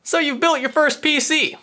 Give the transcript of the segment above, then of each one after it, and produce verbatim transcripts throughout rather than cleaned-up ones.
So you've built your first P C.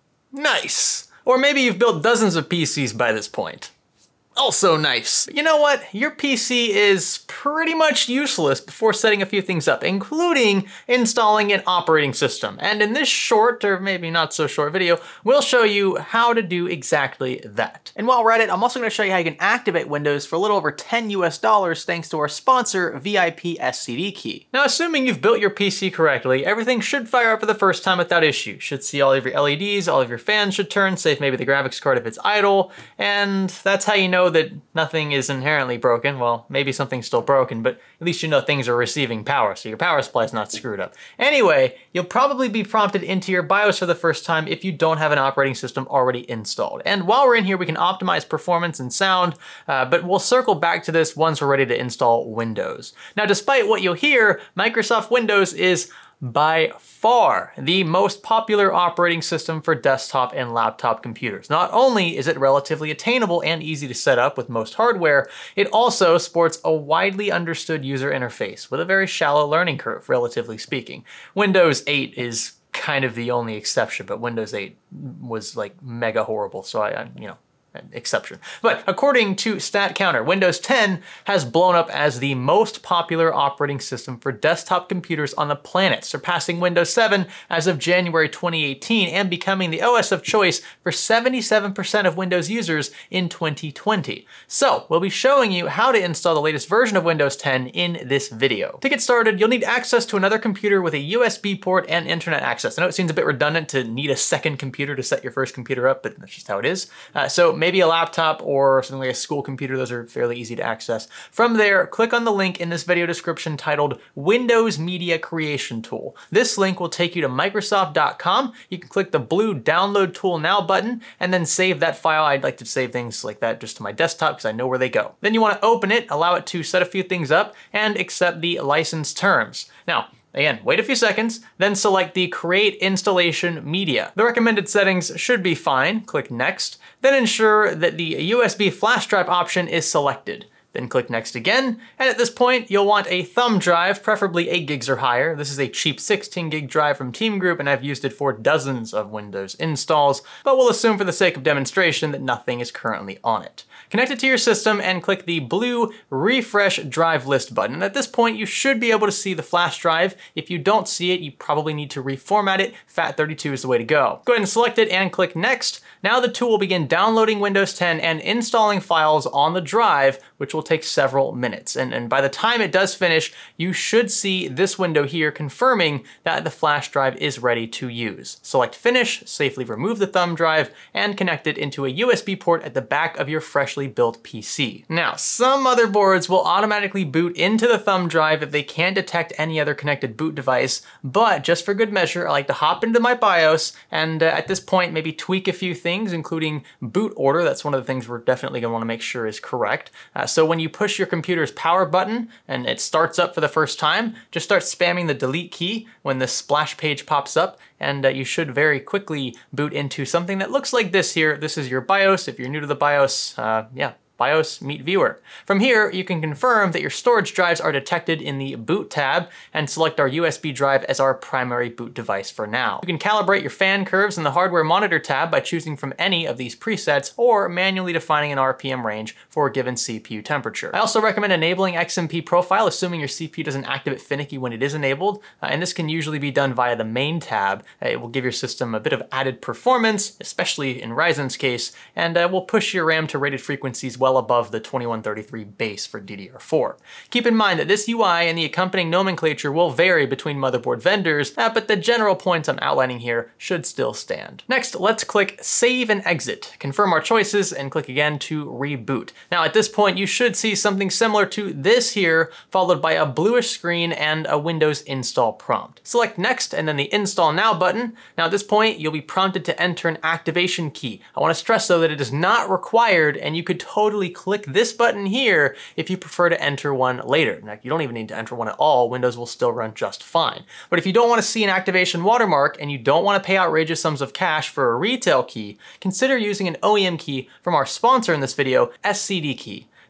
Nice. Or maybe you've built dozens of P Cs by this point. Also nice. You know what? Your P C is pretty much useless before setting a few things up, including installing an operating system. And in this short, or maybe not so short video, we'll show you how to do exactly that. And while we're at it, I'm also gonna show you how you can activate Windows for a little over ten U S dollars thanks to our sponsor, V I P S C D Key. Now, assuming you've built your P C correctly, everything should fire up for the first time without issue. Should see all of your L E Ds, all of your fans should turn, save maybe the graphics card if it's idle, and that's how you know that nothing is inherently broken. Well, maybe something's still broken, but at least you know things are receiving power, so your power supply is not screwed up. Anyway, you'll probably be prompted into your BIOS for the first time if you don't have an operating system already installed. And while we're in here, we can optimize performance and sound, uh, but we'll circle back to this once we're ready to install Windows. Now, despite what you'll hear, Microsoft Windows is by far the most popular operating system for desktop and laptop computers. Not only is it relatively attainable and easy to set up with most hardware, it also sports a widely understood user interface with a very shallow learning curve, relatively speaking. Windows eight is kind of the only exception, but Windows eight was like mega horrible, so I, I you know, an exception. But according to StatCounter, Windows ten has blown up as the most popular operating system for desktop computers on the planet, surpassing Windows seven as of January twenty eighteen and becoming the O S of choice for seventy-seven percent of Windows users in twenty twenty. So we'll be showing you how to install the latest version of Windows ten in this video. To get started, you'll need access to another computer with a U S B port and internet access. I know it seems a bit redundant to need a second computer to set your first computer up, but that's just how it is. Uh, so maybe a laptop or something like a school computer. Those are fairly easy to access. From there, click on the link in this video description titled Windows Media Creation Tool. This link will take you to Microsoft dot com. You can click the blue Download Tool Now button and then save that file. I'd like to save things like that just to my desktop because I know where they go. Then you want to open it, allow it to set a few things up, and accept the license terms. Now, again, wait a few seconds, then select the Create Installation Media. The recommended settings should be fine. Click Next, then ensure that the U S B flash drive option is selected. Then click Next again, and at this point, you'll want a thumb drive, preferably eight gigs or higher. This is a cheap sixteen gig drive from Team Group, and I've used it for dozens of Windows installs, but we'll assume for the sake of demonstration that nothing is currently on it. Connect it to your system and click the blue Refresh Drive List button. And at this point, you should be able to see the flash drive. If you don't see it, you probably need to reformat it. FAT thirty-two is the way to go. Go ahead and select it and click Next. Now the tool will begin downloading Windows ten and installing files on the drive, which will take several minutes. And, and by the time it does finish, you should see this window here confirming that the flash drive is ready to use. Select Finish, safely remove the thumb drive, and connect it into a U S B port at the back of your freshly built P C. Now, some motherboards will automatically boot into the thumb drive if they can't detect any other connected boot device, but just for good measure, I like to hop into my BIOS and uh, at this point maybe tweak a few things, including boot order. That's one of the things we're definitely gonna wanna make sure is correct. Uh, so when you push your computer's power button and it starts up for the first time, just start spamming the delete key when the splash page pops up, and uh, you should very quickly boot into something that looks like this here. This is your BIOS. If you're new to the BIOS, uh, yeah, BIOS Meet Viewer. From here, you can confirm that your storage drives are detected in the Boot tab and select our U S B drive as our primary boot device for now. You can calibrate your fan curves in the Hardware Monitor tab by choosing from any of these presets or manually defining an R P M range for a given C P U temperature. I also recommend enabling X M P profile, assuming your C P U doesn't activate finicky when it is enabled, uh, and this can usually be done via the Main tab. Uh, it will give your system a bit of added performance, especially in Ryzen's case, and uh, will push your RAM to rated frequencies well above the twenty-one thirty-three base for D D R four. Keep in mind that this U I and the accompanying nomenclature will vary between motherboard vendors, uh, but the general points I'm outlining here should still stand. Next, let's click Save and Exit. Confirm our choices and click again to reboot. Now at this point, you should see something similar to this here, followed by a bluish screen and a Windows install prompt. Select Next and then the Install Now button. Now at this point, you'll be prompted to enter an activation key. I want to stress though that it is not required, and you could totally click this button here if you prefer to enter one later. Now, you don't even need to enter one at all. Windows will still run just fine. But if you don't want to see an activation watermark and you don't want to pay outrageous sums of cash for a retail key, consider using an O E M key from our sponsor in this video, S C D Key.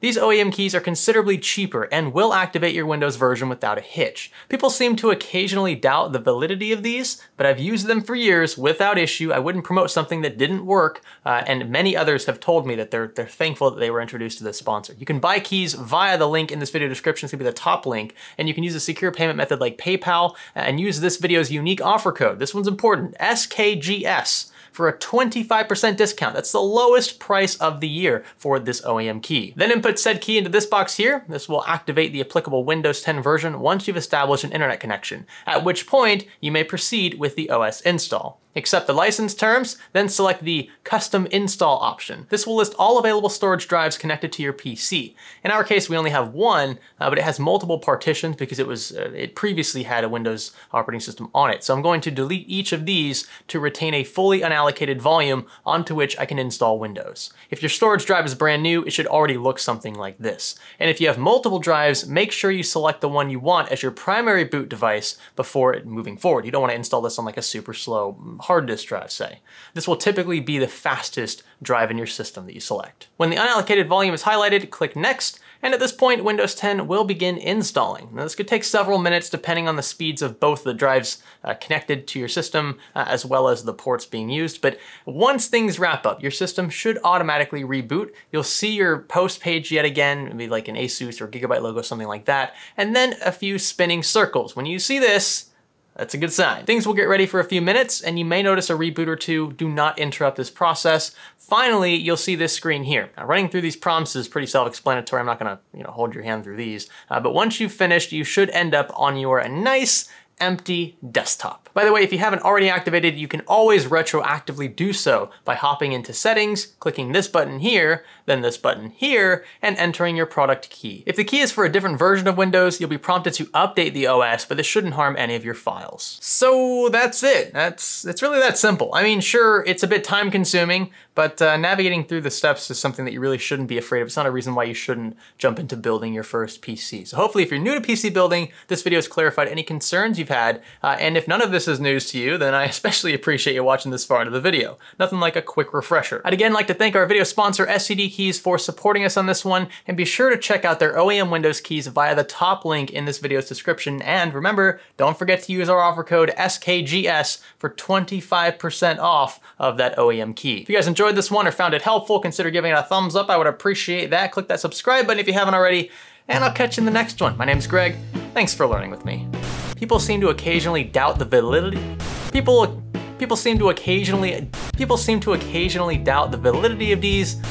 These O E M keys are considerably cheaper and will activate your Windows version without a hitch. People seem to occasionally doubt the validity of these, but I've used them for years without issue. I wouldn't promote something that didn't work, uh, and many others have told me that they're, they're thankful that they were introduced to this sponsor. You can buy keys via the link in this video description. It's gonna be the top link, and you can use a secure payment method like PayPal and use this video's unique offer code. This one's important, S K G S. For a twenty-five percent discount. That's the lowest price of the year for this O E M key. Then input said key into this box here. This will activate the applicable Windows ten version once you've established an internet connection, at which point you may proceed with the O S install. Accept the license terms, then select the custom install option. This will list all available storage drives connected to your P C. In our case, we only have one, uh, but it has multiple partitions because it was uh, it previously had a Windows operating system on it. So I'm going to delete each of these to retain a fully unallocated volume onto which I can install Windows. If your storage drive is brand new, it should already look something like this. And if you have multiple drives, make sure you select the one you want as your primary boot device before moving forward. You don't want to install this on like a super slow hard disk drive, say. This will typically be the fastest drive in your system that you select. When the unallocated volume is highlighted, click Next, and at this point, Windows ten will begin installing. Now, this could take several minutes depending on the speeds of both the drives uh, connected to your system uh, as well as the ports being used, but once things wrap up, your system should automatically reboot. You'll see your post page yet again, maybe like an Asus or Gigabyte logo, something like that, and then a few spinning circles. When you see this, that's a good sign. Things will get ready for a few minutes and you may notice a reboot or two. Do not interrupt this process. Finally, you'll see this screen here. Now, running through these prompts is pretty self-explanatory. I'm not gonna you know, hold your hand through these, uh, but once you've finished, you should end up on your nice, empty desktop. By the way, if you haven't already activated, you can always retroactively do so by hopping into settings, clicking this button here, then this button here, and entering your product key. If the key is for a different version of Windows, you'll be prompted to update the O S, but this shouldn't harm any of your files. So that's it. That's it's really that simple. I mean, sure, it's a bit time consuming, but uh, navigating through the steps is something that you really shouldn't be afraid of. It's not a reason why you shouldn't jump into building your first P C. So hopefully if you're new to P C building, this video has clarified any concerns you've had, uh, and if none of this is news to you, then I especially appreciate you watching this far into the video. Nothing like a quick refresher. I'd again like to thank our video sponsor S C D Keys for supporting us on this one, and be sure to check out their O E M Windows keys via the top link in this video's description, and remember, don't forget to use our offer code S K G S for twenty-five percent off of that O E M key. If you guys enjoyed this one or found it helpful, consider giving it a thumbs up. I would appreciate that. Click that subscribe button if you haven't already, and I'll catch you in the next one. My name's Greg. Thanks for learning with me. People seem to occasionally doubt the validity. People, people seem to occasionally, people seem to occasionally doubt the validity of these.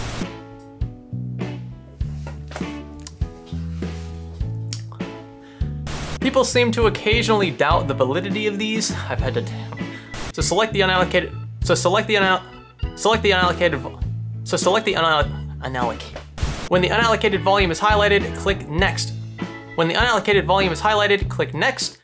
People seem to occasionally doubt the validity of these. I've had to. So select the unallocated. So select the unal. Select the unallocated. So select the unall. Unallocated. When the unallocated volume is highlighted, click Next. When the unallocated volume is highlighted, click Next.